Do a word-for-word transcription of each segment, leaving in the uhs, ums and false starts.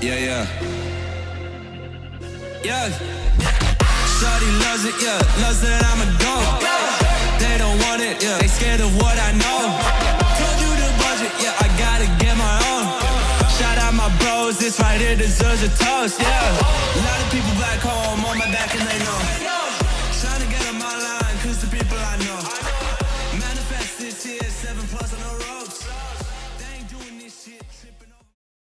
Yeah, yeah. Yeah. Shawty loves it, yeah. Loves that I'm a dog. They don't want it, yeah. They scared of what I know. Told you the budget, yeah. I gotta get my own. Shout out my bros, this right here deserves a toast, yeah. A lot of people back home on my back and they know. Trying to get on my line, cause the people I know. Manifest this year, seven plus on the ropes. They ain't doing this shit, tripping over.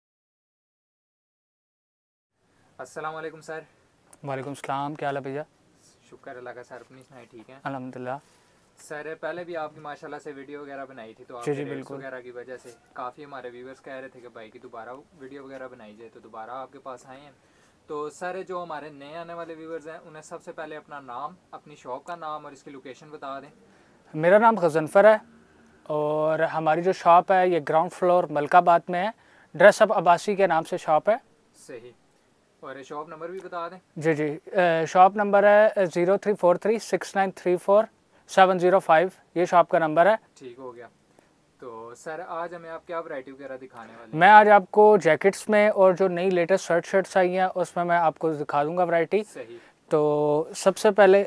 अस्सलाम वालेकुम sir. वालेकुम सलाम, क्या हाल है भैया? शुक्र अल्लाह का sir, अपनी सुनाई ठीक है? अल्हम्दुलिल्लाह। सर पहले भी आपकी माशाल्लाह से वीडियो वगैरह बनाई थी तो जी आपके जी रेट्स बिल्कुल वगैरह की वजह से काफ़ी हमारे व्यूवर्स कह रहे थे कि भाई की दोबारा वीडियो वगैरह बनाई जाए, तो दोबारा आपके पास आए हैं। तो सर जो हमारे नए आने वाले व्यूवर्स हैं उन्हें सबसे पहले अपना नाम, अपनी शॉप का नाम और इसकी लोकेशन बता दें। मेरा नाम गज़नफ़र है और हमारी जो शॉप है ये ग्राउंड फ्लोर मलकाबाद में है। ड्रेस अप अब्बासी के नाम से शॉप है। सही, और शॉप नंबर भी बता दें। जी जी, शॉप नंबर है zero three four three six nine three four seven zero five, ये शॉप का नंबर है। ठीक हो गया। तो सर आज हमें आप क्या वैरायटी वगैरह दिखाने वाले हैं? मैं आज आपको जैकेट्स में और जो नई लेटेस्ट शर्ट शर्ट्स आई हैं उसमें मैं आपको दिखा दूंगा वैरायटी। सही। तो सबसे पहले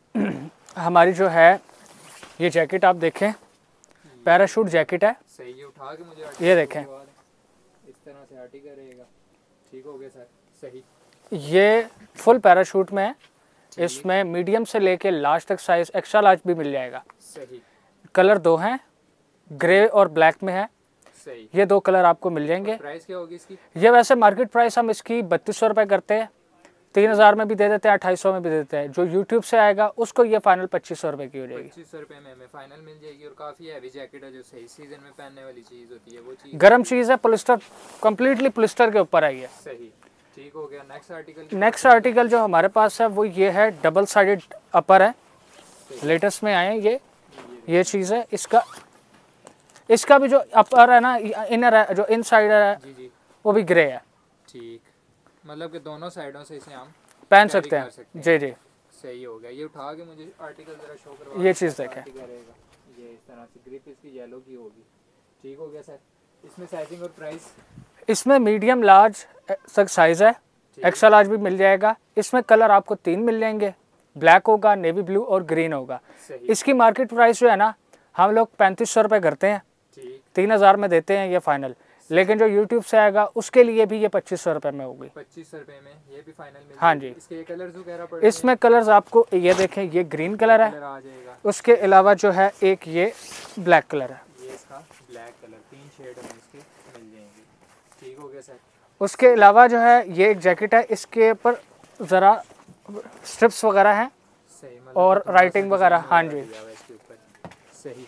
हमारी जो है ये जैकेट आप देखें, पैराशूट जैकेट है। सही, ये उठा के मुझे ये देखें, इस तरह से आर्टिकल रहेगा। ठीक हो गया सर। सही, ये फुल पैराशूट में है। इसमें मीडियम से लेके लार्ज तक साइज, एक्स्ट्रा लार्ज भी मिल जाएगा। सही। कलर दो हैं, ग्रे और ब्लैक में है। सही। ये दो कलर आपको मिल जाएंगे। प्राइस क्या होगी इसकी? ये वैसे मार्केट प्राइस हम इसकी बत्तीस सौ रुपये करते हैं, तीन हज़ार में भी दे देते हैं, अट्ठाईस सौ में भी दे देते हैं। जो यूट्यूब से आएगा उसको ये फाइनल पच्चीस सौ रुपये की हो जाएगी। पच्चीस सौ रुपये में हमें फाइनल मिल जाएगी। और काफ़ी हैवी जैकेट है जो सही सीजन में पहनने वाली चीज़ होती है, वो चीज़ गर्म चीज़ है, पोलिस्टर, कम्प्लीटली पोलिस्टर के ऊपर आई है। सही। ठीक हो गया। नेक्स्ट आर्टिकल नेक्स्ट आर्टिकल जो हमारे पास है वो ये है, डबल साइडेड अपर है, लेटेस्ट में आए हैं ये ये चीज़ है। इसका इसका भी जो अपर है ना, इनर है, जो इन साइड है जी जी वो भी ग्रे है। ठीक, मतलब कि दोनों साइडों से इसे हम पहन carry सकते कर हैं। सकते हैं। जी जी, सही हो गया। ये उठा के मुझे आर्टिकल जरा शो करवा। ये चीज़ देखें। आर्टिकल रहेगा ये इस तरह से, ग्रिप इसकी येलो की होगी। ठीक हो गया सर। इसमें साइजिंग और प्राइस? इसमें मीडियम लार्ज तक साइज़ है, एक्स्ट्रा लार्ज भी मिल जाएगा। इसमें कलर आपको तीन मिल जाएंगे, ब्लैक होगा, नेवी ब्लू और ग्रीन होगा। सही। इसकी मार्केट प्राइस जो है ना, हम लोग पैंतीस सौ रुपये करते हैं, ठीक। तीन हज़ार में देते हैं ये फाइनल। लेकिन जो यूट्यूब से आएगा उसके लिए भी ये पच्चीस सौ रुपये में होगी। पच्चीस सौ रुपये में ये भी फाइनल मिल हाँ जाएगी। जी। इसके कलर्स वगैरह पड़ेंगे? इसमें कलर्स आपको ये देखें, ये ग्रीन कलर है, कलर आ जाएगा। उसके अलावा जो है एक ये ब्लैक कलर है। ये इसका ब्लैक कलर, तीन शेड हमें इसके मिल जाएंगे। ठीक हो गया सर। उसके अलावा जो है ये एक जैकेट है, इसके ऊपर ज़रा स्ट्रिप्स वगैरह हैं सही, मतलब और थोड़ा सा राइटिंग वगैरह। डिज़ाइन हाँ वगैरह जी, दिया हुआ है इसके ऊपर। सही।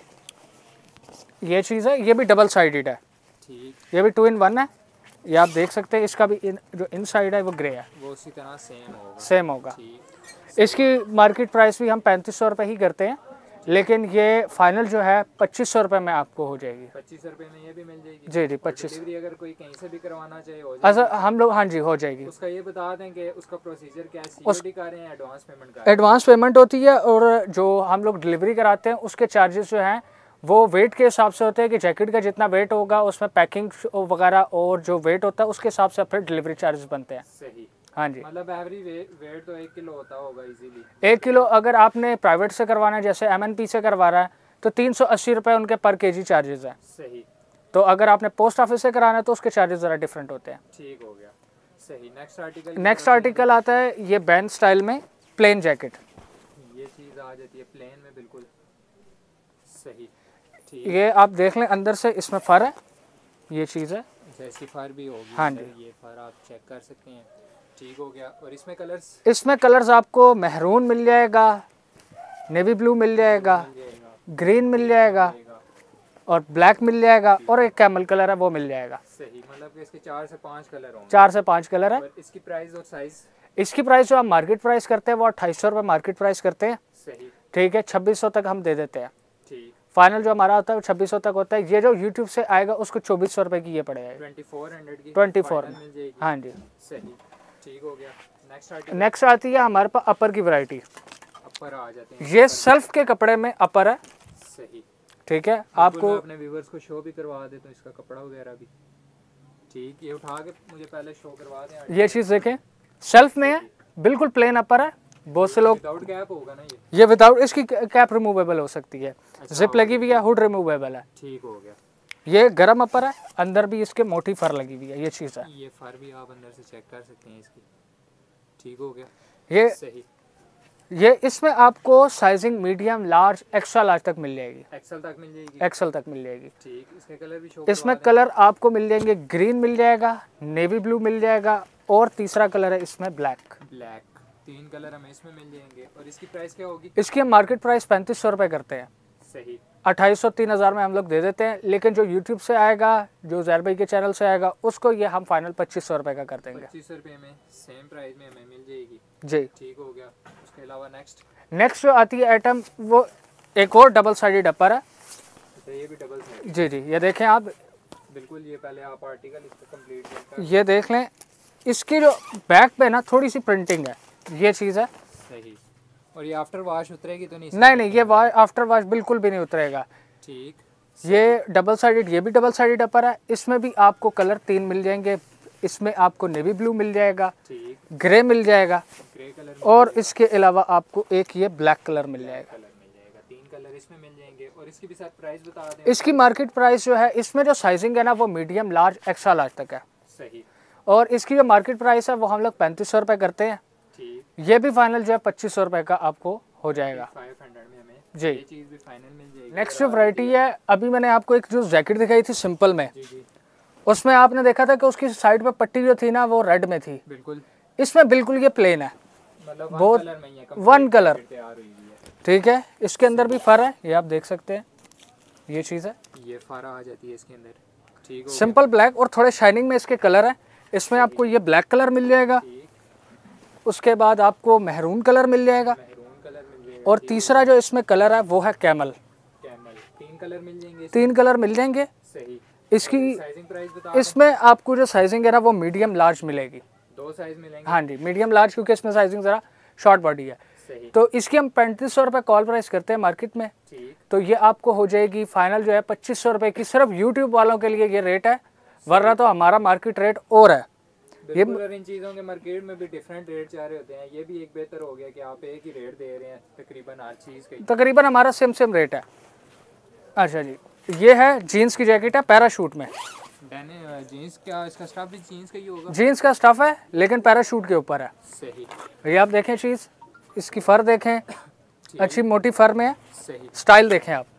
ये चीज़ है, ये भी डबल साइडेड है, ठीक। ये भी टू इन वन है। ये आप देख सकते हैं। इसका भी इन, जो इन साइड है वो ग्रे है, वो उसी तरह सेम होगा। सेम होगा। ठीक। इसकी मार्केट प्राइस भी हम पैंतीस सौ रुपये ही करते हैं, लेकिन ये फाइनल जो है पच्चीस सौ रुपये में आपको हो जाएगी। पच्चीस रुपये में ये भी मिल जाएगी। जी जी, पच्चीस। डिलीवरी अगर कोई कहीं से भी करवाना चाहे हो अच्छा, जाएगी? हम लोग हाँ जी हो जाएगी। उसका ये बता दें कि उसका प्रोसीजर क्या है, सीओडी का रहे हैं, एडवांस पेमेंट का? एडवांस पेमेंट होती है, और जो हम लोग डिलीवरी कराते हैं उसके चार्जेस जो हैं वो वेट के हिसाब से होते हैं कि जैकेट का जितना वेट होगा उसमें पैकिंग वगैरह और जो वेट होता है उसके हिसाब से फिर डिलीवरी चार्जेस बनते हैं। सही। हाँ जी, मतलब एवरी वे, वेट तो एक किलो होता होगा इजीली। एक किलो अगर आपने प्राइवेट से करवाना है, जैसे एम एन पी से करवा रहा है, तो तीन सौ अस्सी रुपये उनके पर के जी चार्जेस हैं। सही। तो अगर आपने पोस्ट ऑफिस से कराना है तो उसके चार्जेस ज़रा डिफरेंट होते हैं। ठीक हो गया। सही। नेक्स्ट आर्टिकल नेक्स्ट आर्टिकल आता है ये बैंड स्टाइल में प्लेन जैकेट। ये चीज़ आ जाती है प्लेन में, बिल्कुल सही। ठीक। ये आप देख लें, अंदर से इसमें फर है, ये चीज़ है। जैसी फर भी होगी। हाँ अंदर जी। ये फर आप चेक कर सकते हैं। ठीक हो गया। और इसमें कलर्स? इसमें कलर्स आपको मेहरून मिल जाएगा, नेवी ब्लू मिल जाएगा, मिल जाएगा, ग्रीन मिल जाएगा मिलेगा। और ब्लैक मिल जाएगा, और एक कैमल कलर है वो मिल जाएगा। सही, मतलब कि इसके चार से पाँच कलर होंगे। चार से पाँच कलर है। और इसकी प्राइस और साइज? इसकी प्राइस जो हम मार्केट प्राइस करते हैं वो अट्ठाईस सौ रुपये मार्केट प्राइस करते हैं। सही। ठीक है, छब्बीस सौ तक हम दे देते हैं। ठीक। फाइनल जो हमारा होता है वो छब्बीस सौ तक होता है। ये जो यूट्यूब से आएगा उसको चौबीस सौ रुपये की ये पड़ेगा, ट्वेंटी फोर हंड्रेड की ट्वेंटी फोर final मिल जाएगी। हाँ जी। सही। ठीक हो गया। नेक्स्ट आर्टिकल नेक्स्ट आती है हमारे पास अपर की वैरायटी। अपर आ जाते हैं। ये सेल्फ के कपड़े में अपर है। सही। ठीक है, आपको आपको अपने व्यूवर्स को शो भी करवा दे तो इसका कपड़ा वगैरह भी। ठीक, ये उठा के मुझे पहले शो करवा दें। ये चीज़ देखें, सेल्फ में है, बिल्कुल प्लेन अपर है। बहुत से लोग विदाउट कैप होगा ना ये? ये विदाउट, इसकी कैप रिमूवेबल हो सकती है। अच्छा, जिप लगी हुई है, हुड रिमूवेबल है। ठीक हो गया। ये गरम अपर है, अंदर भी इसके मोटी फर लगी हुई है। ये चीज़ है, ये फर भी आप अंदर से चेक कर सकते हैं इसकी। ठीक हो गया, ये सही। ये इसमें आपको sizing medium, large, extra large तक मिल जाएगी। एक्सेल तक मिल जाएगी? एक्सेल तक मिल जाएगी। ठीक, इसके कलर भी शो इसमें कलर आपको मिल जाएंगे, ग्रीन मिल जाएगा, नेवी ब्लू मिल जाएगा, और तीसरा कलर है इसमें ब्लैक। ब्लैक, तीन कलर हमें इसमें मिल जाएंगे। और इसकी प्राइस क्या होगी? इसकी हम मार्केट प्राइस पैंतीस सौ रुपये करते हैं। सही। अट्ठाईस सौ तीन हज़ार में हम लोग दे देते हैं, लेकिन जो यूट्यूब से आएगा, जो जैर भाई के चैनल से आएगा, उसको ये हम फाइनल पच्चीस सौ रुपये का कर देंगे। पच्चीस सौ रुपये में सेम प्राइस में हमें मिल जाएगी। जी, ठीक हो गया। उसके अलावा नेक्स्ट नेक्स्ट जो आती है आइटम, वो एक और डबल साइडेड अपर है। तो ये भी डबल साइड? जी जी, ये देखें आप, बिल्कुल। ये पहले आप आर्टिकल इसको कंप्लीट कर, ये देख लें, इसकी जो बैक पे ना थोड़ी सी प्रिंटिंग है, ये चीज़ है। सही। और ये आफ्टर वॉश उतरेगी तो नहीं? नहीं नहीं, ये वॉश आफ्टर वॉश बिल्कुल भी नहीं उतरेगा। ठीक। ये डबल साइडेड, ये भी डबल साइडेड अपर है। इसमें भी आपको कलर तीन मिल जाएंगे। इसमें आपको नेवी ब्लू मिल जाएगा, ठीक, ग्रे मिल जाएगा, ग्रे कलर और इसके अलावा आपको एक ये ब्लैक कलर मिल जाएगा। कलर मिल जाएगा। तीन कलर इसमें मिल जाएंगे। और इसकी भी साथ प्राइस बता दें। इसकी मार्केट प्राइस जो है, इसमें जो साइजिंग है ना, वो मीडियम, लार्ज, एक्स्ट्रा लार्ज तक है। सही। और इसकी जो मार्केट प्राइस है वो हम लोग पैंतीस सौ रुपये करते हैं। ठीक। ये भी फाइनल जो है पच्चीस सौ रुपये का आपको हो जाएगा। फाइव हंड्रेड में हमें जी। ये चीज़ भी फाइनल मिल जाएगी। नेक्स्ट जो वैरायटी है, अभी मैंने आपको एक जो जैकेट दिखाई थी सिंपल में, जी जी, उसमें आपने देखा था कि उसकी साइड पे पट्टी जो थी ना, वो रेड में थी। बिल्कुल। इसमें बिल्कुल ये प्लेन है, मतलब बहुत वन कलर में ही है, वन कलर। तैयार हुई हुई है। ठीक है, इसके अंदर भी फर है, ये आप देख सकते हैं, ये चीज़ है। ये फारा आ जाती है इसके अंदर। ठीक हो सिंपल ब्लैक, और थोड़े शाइनिंग में इसके कलर है। इसमें आपको ये ब्लैक कलर मिल जाएगा, गया। ठीक, उसके बाद आपको मेहरून कलर मिल जाएगा, मैरून कलर मिल जाएगा। और तीसरा जो इसमें कलर है वो है कैमल। कैमल, तीन कलर मिल जाएंगे। तीन कलर मिल जाएंगे। सही। इसकी साइजिंग प्राइस बता दें। इसमें आपको जो साइजिंग है ना, वो मीडियम लार्ज मिलेगी। दो साइज मिलेंगे? हाँ जी, मीडियम लार्ज, क्योंकि इसमें साइजिंग ज़रा शॉर्ट बॉडी है। सही। तो इसकी हम पैंतीस सौ रुपये कॉल प्राइस करते हैं मार्केट में। ठीक। तो ये आपको हो जाएगी फाइनल जो है पच्चीस सौ रुपये की। सिर्फ यूट्यूब वालों के लिए ये रेट है, वरना तो हमारा मार्केट रेट और है। बिल्कुल। और इन चीज़ों के मार्केट में भी डिफरेंट रेट जा रहे होते हैं। ये भी एक बेहतर हो गया कि आप एक ही रेट दे रहे हैं तकरीबन हर चीज़ के। तकरीबन हमारा सेम सेम रेट है। अच्छा जी, ये है जीन्स की जैकेट है पैराशूट में। डैने जीन्स, क्या इसका स्टफ भी जीन्स का ही होगा? जीन्स का स्टफ है, लेकिन पैराशूट के ऊपर है। सही। ये आप देखें चीज़, इसकी फर देखें, अच्छी मोटी फर में है। सही। स्टाइल देखें आप।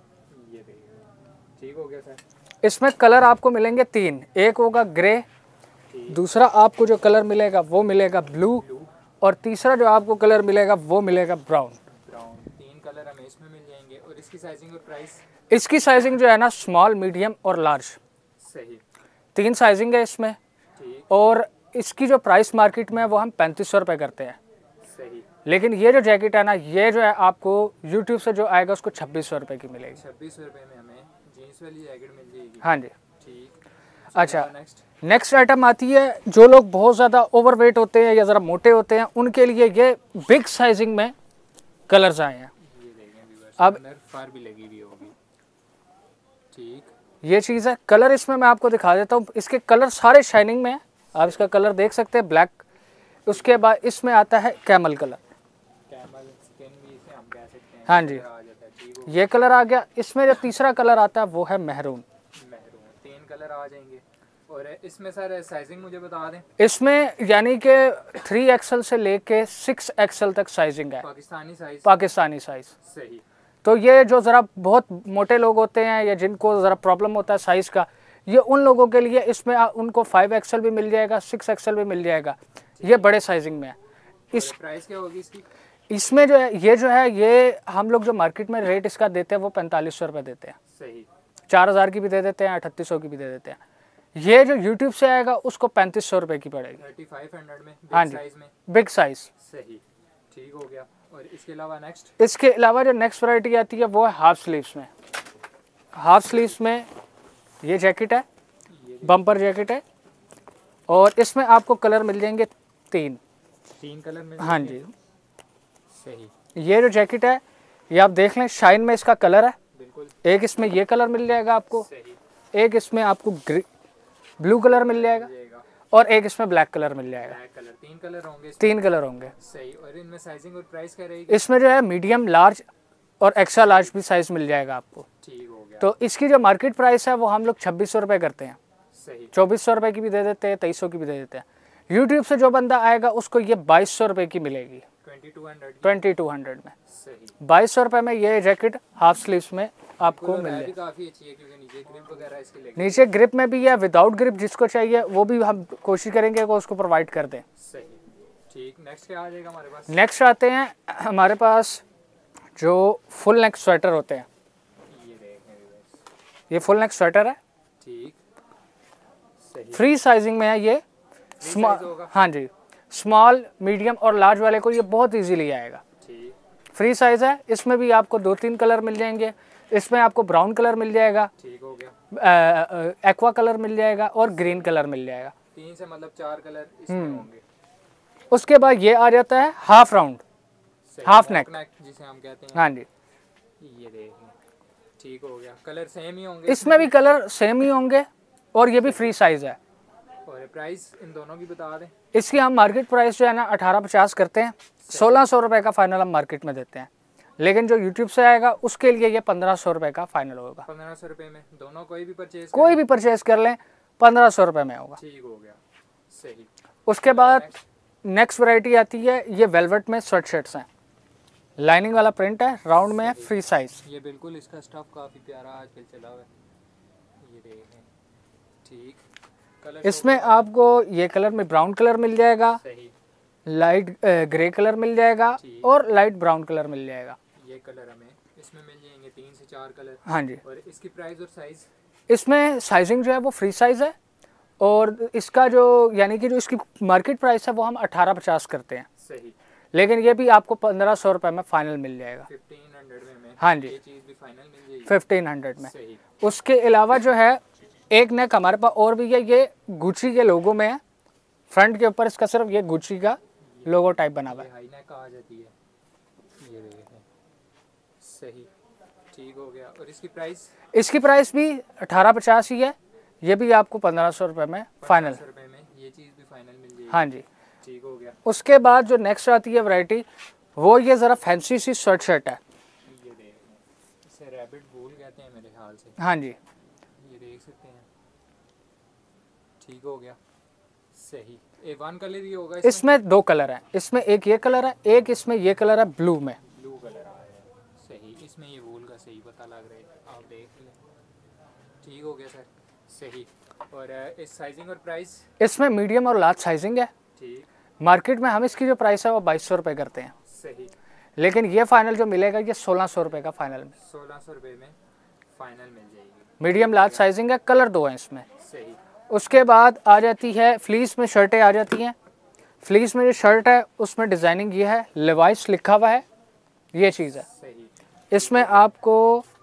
ये देखिए, ठीक हो गया सर। इसमें कलर आपको मिलेंगे तीन, एक होगा ग्रे, दूसरा आपको जो कलर मिलेगा वो मिलेगा ब्लू, और तीसरा जो आपको कलर मिलेगा वो मिलेगा ब्राउन। ब्राउन, तीन कलर हमें इसमें मिल जाएंगे। और इसकी साइजिंग और प्राइस? इसकी साइजिंग जो है ना, स्मॉल, मीडियम और लार्ज, सही। तीन साइजिंग है इसमें। ठीक। और इसकी जो प्राइस मार्केट में है वो हम पैंतीस सौ रुपये करते हैं। सही। लेकिन ये जो जैकेट है ना, ये जो है आपको यूट्यूब से जो आएगा उसको छब्बीस सौ रुपये की मिलेगी। छब्बीस सौ रुपये में हमें जीन्स वाली जैकेट मिल जाएगी। हाँ जी। ठीक। अच्छा, नेक्स्ट नेक्स्ट आइटम आती है, जो लोग बहुत ज़्यादा ओवरवेट होते हैं या ज़रा मोटे होते हैं, उनके लिए ये बिग साइजिंग में कलर्स आए हैं। ये देखें व्यूअर्स, अब अंदर फार भी लगी हुई होगी। ठीक। ये चीज़ है। कलर इसमें मैं आपको दिखा देता हूँ, इसके कलर सारे शाइनिंग में है। आप इसका कलर देख सकते हैं, ब्लैक। उसके बाद इसमें आता है कैमल कलर। कैमल स्किन भी इसे हम कह सकते हैं। हाँ जी, आ जाता है। ठीक हो। ये कलर आ गया। इसमें जो तीसरा कलर आता है वो है मेहरून। मेहरून, तीन कलर आ जाएंगे। और इसमें सर साइजिंग मुझे बता दें। इसमें यानी कि थ्री एक्सएल से लेके सिक्स एक्सएल तक साइजिंग है, पाकिस्तानी साइज? पाकिस्तानी साइज। सही। तो ये जो ज़रा बहुत मोटे लोग होते हैं या जिनको ज़रा प्रॉब्लम होता है साइज़ का, ये उन लोगों के लिए इसमें आ, उनको फाइव एक्सएल भी मिल जाएगा, सिक्स एक्सएल भी मिल जाएगा। ये बड़े साइजिंग में है। इस प्राइस क्या होगी इसकी? इसमें जो है, ये जो है, ये हम लोग जो मार्केट में रेट इसका देते हैं वो पैंतालीस सौ रुपये देते हैं। सही। चार हज़ार की भी दे देते हैं, अठतीस सौ की भी दे देते हैं। ये जो यूट्यूब से आएगा उसको पैंतीस सौ रुपये की पड़ेगी। थर्टी फाइव हंड्रेड में हाँ बिग जी, साइज में। Big size. सही। ठीक हो गया। और इसके अलावा नेक्स्ट? इसके अलावा जो नेक्स्ट वैरायटी आती है वो है हाफ स्लीव्स में। हाफ स्लीव्स में ये जैकेट है, बम्पर जैकेट है, और इसमें आपको कलर मिल जाएंगे तीन। तीन कलर में? हाँ जी। सही। ये जो जैकेट है, ये आप देख लें, शाइन में इसका कलर है। बिल्कुल। एक इसमें ये कलर मिल जाएगा आपको, सही। एक इसमें आपको ग्रे ब्लू कलर मिल जाएगा जाएगा और एक इसमें ब्लैक कलर मिल जाएगा। ब्लैक कलर, तीन कलर होंगे इसमें। तीन कलर होंगे। सही। और इनमें साइजिंग और प्राइस क्या रहेगी? इसमें जो है मीडियम, लार्ज और एक्स्ट्रा लार्ज भी साइज मिल जाएगा आपको। ठीक हो गया। तो इसकी जो मार्केट प्राइस है वो हम लोग छब्बीस सौ रुपये करते हैं। सही। चौबीस सौ रुपये की भी दे देते हैं, तेईस सौ की भी दे देते हैं। यूट्यूब से जो बंदा आएगा उसको ये बाईस सौ रुपये की मिलेगी, twenty two hundred twenty two hundred में। सही। बाईस सौ रुपये में ये जैकेट हाफ स्लीव्स में आपको मिल भी जाए। काफ़ी अच्छी है क्योंकि नीचे ग्रिप वगैरह इसकी लगी। नीचे ग्रिप में भी है, विदाउट ग्रिप जिसको चाहिए वो भी हम कोशिश करेंगे कि उसको प्रोवाइड कर दें। सही। ठीक। नेक्स्ट क्या आ जाएगा हमारे पास? नेक्स्ट आते हैं हमारे पास जो फुल नेक स्वेटर होते हैं। ये देखें, ये फुल नेक स्वेटर है, ठीक। सही। फ्री साइजिंग में है ये। स्मॉल, size होगा? हाँ जी, स्मॉल, मीडियम और लार्ज वाले को ये बहुत इजीली आएगा। ठीक। फ्री साइज है। इसमें भी आपको दो तीन कलर मिल जाएंगे। इसमें आपको ब्राउन कलर मिल जाएगा, ठीक हो गया। एक्वा कलर मिल जाएगा और ग्रीन कलर मिल जाएगा। तीन से मतलब चार कलर इसमें होंगे। उसके बाद ये आ जाता है हाफ राउंड, सही, हाफ नेक जिसे हम कहते हैं। हाँ जी। ये देखें, ठीक हो गया। कलर सेम ही होंगे इसमें भी कलर सेम ही होंगे और ये भी फ्री साइज है। और प्राइस इन दोनों की बता दें। इसकी हम मार्केट प्राइस जो है ना अठारह पचास करते हैं, सोलह सौ रुपये का फाइनल हम मार्केट में देते हैं। लेकिन जो यूट्यूब से आएगा उसके लिए ये पंद्रह सौ रुपये का फाइनल होगा। पंद्रह सौ रुपये में दोनों कोई भी परचेज कोई भी परचेज कर लें पंद्रह सौ रुपये में होगा। ठीक हो गया। सही। उसके बाद नेक्स्ट वैरायटी आती है, ये वेलवेट में स्वेट शर्ट्स हैं। लाइनिंग वाला प्रिंट है, राउंड में है, फ्री साइज। ये बिल्कुल इसका स्टफ काफ़ी प्यारा आजकल चला हुआ है। ये देखें, ठीक। कलर इसमें आपको ये कलर में ब्राउन कलर मिल जाएगा, सही। लाइट ग्रे कलर मिल जाएगा ठीक। और लाइट ब्राउन कलर मिल जाएगा। ये कलर हमें इसमें मिल जाएंगे तीन से चार कलर। हाँ जी। और इसकी प्राइस और साइज? इसमें साइजिंग जो है वो फ्री साइज है और इसका जो यानी कि जो इसकी मार्केट प्राइस है वो हम अठारह पचास करते हैं। सही। लेकिन ये भी आपको पंद्रह सौ रुपये में फाइनल मिल जाएगा। फिफ्टीन हंड्रेड में, में हाँ जी। ये चीज़ भी फाइनल मिल जाएगी फिफ्टीन हंड्रेड में। सही। उसके अलावा जो है एक नेक हमारे पास और भी है, ये गुची के लोगो में है। फ्रंट के ऊपर इसका सिर्फ ये गुची का लोगो टाइप बना हुआ है। हाई नेक आ जाती है। ये देखें, सही। ठीक हो गया। और इसकी प्राइस? इसकी प्राइस भी अठारह पचास ही है। ये भी आपको पंद्रह सौ रुपये में फाइनल। रुपये में ये चीज़ भी फाइनल मिल जाएगी। हाँ जी। ठीक हो गया। उसके बाद जो नेक्स्ट आती है वैरायटी वो ये ज़रा फैंसी सी स्वेट शर्ट है। ये देखें, इसे रैबिट वूल कहते हैं मेरे ख्याल से। हाँ जी। ये देख सकते हैं। ठीक हो गया। सही। ए वन कलर ही होगा इसमें? इसमें दो कलर हैं। इसमें एक ये कलर है, एक इसमें ये कलर है ब्लू में। ब्लू कलर आ रहा है। सही। इसमें ये वूल का सही पता लग रहा है, आप देख लें। ठीक हो गया सर। सही। और अ, इस साइजिंग और प्राइस? इसमें मीडियम और लार्ज साइजिंग है। ठीक। मार्केट में हम इसकी जो प्राइस है वो बाईस सौ रुपये करते हैं। सही। लेकिन ये फाइनल जो मिलेगा ये सोलह सौ रुपये का फाइनल में। सोलह सौ रुपये में फाइनल मिल जाएगी। मीडियम लार्ज साइजिंग है, कलर दो हैं इसमें। सही। उसके बाद आ जाती है फ्लीस में शर्टें आ जाती हैं। फ्लीस में जो शर्ट है उसमें डिज़ाइनिंग ये है, लेवाइस लिखा हुआ है, ये चीज़ है। सही। इसमें आपको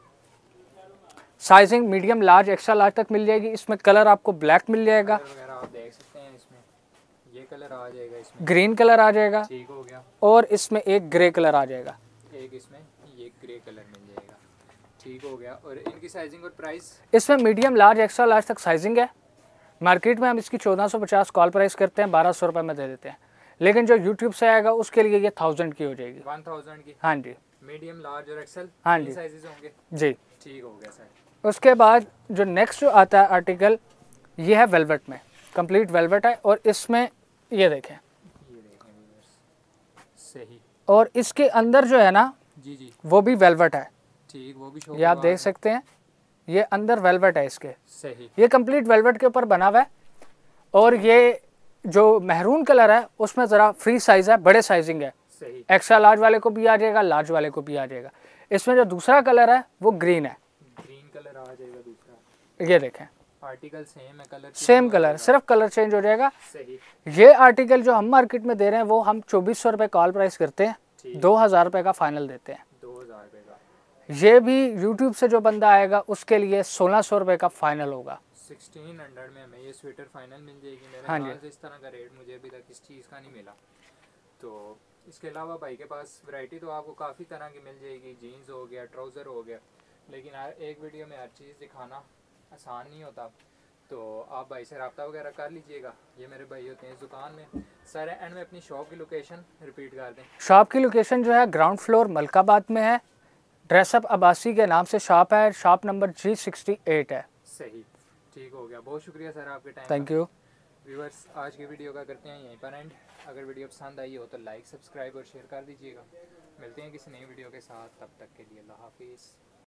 sizing medium, large, extra large तक मिल जाएगी। इसमें कलर आपको ब्लैक मिल जाएगा, कलर वगैरह आप देख सकते हैं। इसमें ये कलर आ जाएगा, इसमें ग्रीन कलर आ जाएगा ठीक हो गया। और इसमें एक ग्रे कलर आ जाएगा। एक इसमें ये ग्रे कलर मिल जाएगा। ठीक हो गया। और इनकी साइजिंग और प्राइस? इसमें मीडियम, लार्ज, एक्स्ट्रा लार्ज तक साइजिंग है। मार्केट में हम इसकी चौदह सौ पचास कॉल प्राइस करते हैं, बारह सौ रुपये में दे देते हैं। लेकिन जो यूट्यूब से आएगा उसके लिए ये थाउजेंड की हो जाएगी। वन थाउजेंड की? हाँ जी। मीडियम, लार्ज और एक्सेल हाँ जी। साइजेस होंगे? जी। ठीक हो गया सर। उसके बाद जो नेक्स्ट जो आता है आर्टिकल ये है वेलवेट में, कंप्लीट वेलवेट है और इसमें ये देखें, ये देखें व्यूअर्स, सही। और इसके अंदर जो है ना जी जी वो भी वेलवेट है। ठीक, वो भी शो ये आप देख सकते हैं, ये अंदर वेलवेट है इसके। सही। ये कंप्लीट वेलवेट के ऊपर बना हुआ है और ये जो महरून कलर है उसमें ज़रा फ्री साइज़ है, बड़े साइजिंग है। सही। एक्स्ट्रा लार्ज वाले को भी आ जाएगा, लार्ज वाले को भी आ जाएगा। इसमें जो दूसरा कलर है वो ग्रीन है, ग्रीन कलर आ जाएगा दूसरा। ये देखें आर्टिकल सेम है, कलर सेम कलर, सिर्फ कलर चेंज हो जाएगा। सही। ये आर्टिकल जो हम मार्केट में दे रहे हैं वो हम चौबीस सौ रुपये कॉल प्राइस करते हैं, दो हज़ार रुपये का फाइनल देते हैं। दो हज़ार रुपये का। ये भी यूट्यूब से जो बंदा आएगा उसके लिए सोलह सौ रुपये का फाइनल होगा। सिक्सटीन हंड्रेड में हमें ये स्वेटर फाइनल मिल जाएगी। मेरे हाँ जी। ख्याल से इस तरह का रेट मुझे अभी तक इस चीज़ का नहीं मिला। तो इसके अलावा भाई के पास वैरायटी तो आपको काफ़ी तरह की मिल जाएगी। जीन्स हो गया, ट्राउज़र हो गया, लेकिन हर एक वीडियो में हर चीज़ दिखाना आसान नहीं होता। तो आप भाई से रब्ता वगैरह कर लीजिएगा। ये मेरे भाई होते हैं इस दुकान में। सारे एंड में अपनी शॉप की लोकेशन रिपीट कर दें। शॉप की लोकेशन जो है ग्राउंड फ्लोर मलकाबाद में है। ड्रेसअप अब्बासी के नाम से शॉप है। Shop number G sixty eight है। सही, ठीक हो गया। बहुत शुक्रिया सर आपके टाइम। थैंक यू व्यूअर्स, आज की वीडियो का करते हैं यहीं पर एंड। अगर वीडियो पसंद आई हो तो लाइक, सब्सक्राइब और शेयर कर दीजिएगा। मिलते हैं किसी नई वीडियो के साथ, तब तक के लिए अल्लाह हाफिज़।